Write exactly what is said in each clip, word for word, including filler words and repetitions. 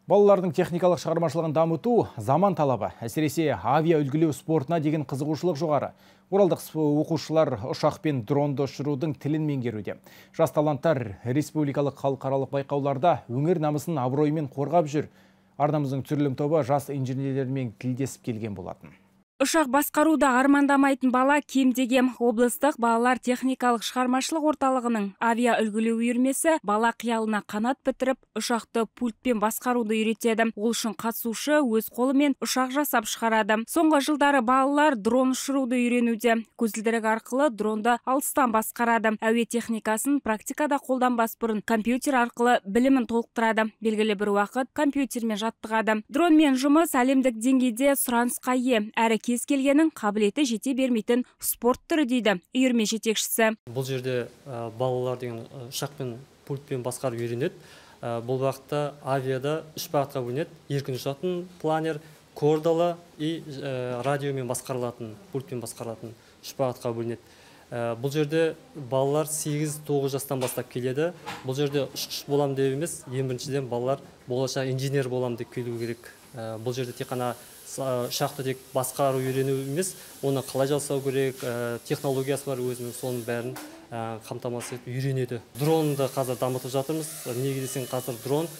Балалардың техникалық шығармашылығын дамыту заман талабы. Әсіресе авиа үлгілеу спортына деген қызығушылық жоғары. Оралдық оқушылар ұшақ пен дронды ұшырудың тілін меңгеруде. Жас таланттар республикалық халықаралық байқауларда өңір намысын абыроймен қорғап жүр. Арнамыздың түсірілім тобы жас инженерлермен тілдесіп келген болатын. Ұшақ басқаруда армандамайтын бала кем деген. Облыстық балалар техникалық шығармашылық орталығының авиа үлгілеу үйірмесі бала қиялына қанат бітіріп, ұшақты пультпен басқаруды үйретеді. Ол үшін қатысушы өз қолымен ұшақ жасап шығарады. Соңғы жылдары балалар дрон ұшыруды үйренуде. Көзілдірік арқылы дронды алыстан басқарады. Әуе техникасын практикада қолданбас бұрын компьютер арқылы білімін толықтырады. Белгілі бір уақыт компьютермен жаттығады. Дронмен жұмыс әлемдік деңгейде сұранысқа ие, әрі кез келгеннің қабілеті жете бермейтін спорт түрі дейді үйірме жетекшісі. Бұл жерде балалар деген ұшақпен пультпен басқарып үйренеді. Бұл бағытта авиада үш бағытқа бөлінеді. Еркін ұшатын планер, кордалы и радиомен басқарылатын, пультпен басқарылатын үш бағытқа бөлінеді. Бұл жерде балалар сегіз тоғыз жастан бастап келеді. Бұл жерде ұшқыш болам деп емес, ең біріншіден балалар болашақ инженер болам деп келу керек. Бұл жерде тек қана ұшақты тек басқару үйрену емес, оны қалай жасау керек, технологиясы бар өзінің, соның бәрін қамтамасыз етіп үйренеді. Дронды қазір дамытып жатырмыз. Неге десең, қазір дрон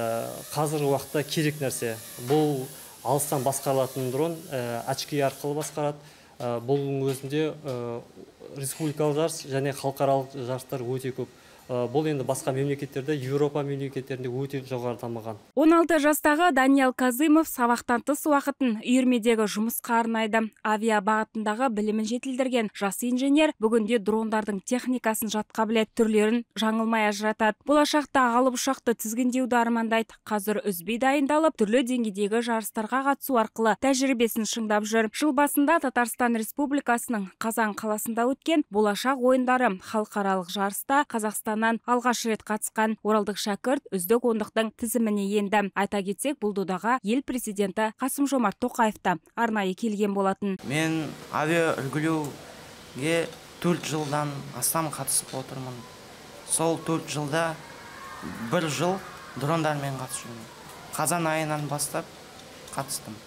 қазіргі уақытта керек нәрсе. Бұл алыстан басқарылатын дрон очки арқылы басқарады. Бұл өзінде республикалық жарыс және халықаралық жарыстар өте көп. Бұл енді басқа мемлекеттерде, Еуропа мемлекеттерінде өте жоғары дамыған. он алты жастағы Даниал Казымов сабақтан тыс уақытын үйірмедегі жұмысқа арнайды. Авиа бағытындағы білімін жетілдірген жас инженер бүгінде дрондардың техникасын жатқа біледі, түрлерін жаңылмай ажыратады. Болашақта алып ұшақты тізгіндеуді армандайды. Қазір үзбей дайындалып, түрлі деңгейдегі жарыстарға қатысу арқылы тәжірибесін шыңдап жүр. Жыл басында Татарстан Республикасының Қазан қаласында өткен болашақ ойындары халықаралық жарыста Қазақстан алғаш рет қатысқан оралдық шәкірт үздік ондықтың тізіміне енді. Айта кетсек, бұл додаға ел президенті Қасым-Жомарт Тоқаев та арнайы келген болатын. Мен авиа үлгілеуге төрт жылдан астам қатысып отырмын. Сол төрт жылда бір жыл дрондармен қатысуым. Қазан айынан бастап қатыстым.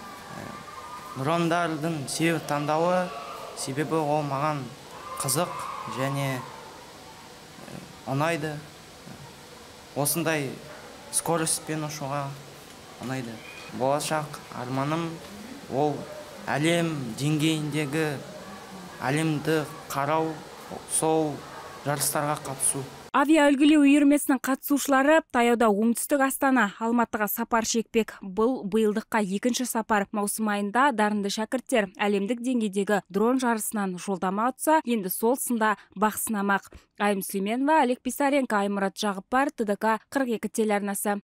Дрондардың себеп таңдауы, себебі ол маған қызық және ұнайды. Осындай скоростьпен ұшуға ұнайды. Болашақ арманым ол әлем деңгейіндегі әлемді қарау, сол жарыстарға қатысу. Авиа үлгілеу үйірмесінің қатысушылары таяуда оңтүстік Астана, Алматыға сапар шекпек. Бұл биылдыққа екінші сапар. Маусым айында дарынды шәкірттер әлемдік деңгейдегі дрон жарысынан жолдама ұтса, енді сол сында бақ сынамақ. Айым Сүлейменова, Олег Писаренко, Аймұрат Жағыпар, Т Д К қырық екі телеарнасы.